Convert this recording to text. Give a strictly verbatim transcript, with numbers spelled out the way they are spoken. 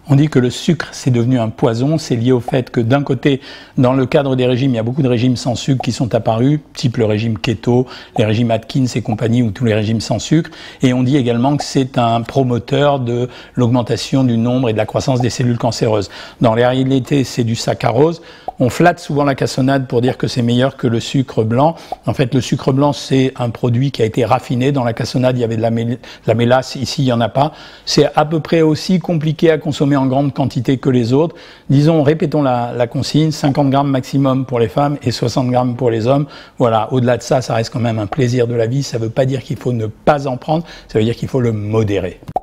On dit que le sucre, c'est devenu un poison. C'est lié au fait que d'un côté, dans le cadre des régimes, il y a beaucoup de régimes sans sucre qui sont apparus, type le régime keto, les régimes Atkins et compagnie, ou tous les régimes sans sucre. Et on dit également que c'est un promoteur de l'augmentation du nombre et de la croissance des cellules cancéreuses. Dans la réalité, c'est du saccharose. On flatte souvent la cassonade pour dire que c'est meilleur que le sucre blanc. En fait, le sucre blanc, c'est un produit qui a été raffiné. Dans la cassonade, il y avait de la, mél- de la mélasse. Ici, il n'y en a pas. C'est à peu près aussi compliqué à consommer en grande quantité que les autres. Disons, répétons la, la consigne, cinquante grammes maximum pour les femmes et soixante grammes pour les hommes. Voilà, au-delà de ça, ça reste quand même un plaisir de la vie. Ça ne veut pas dire qu'il faut ne pas en prendre, ça veut dire qu'il faut le modérer.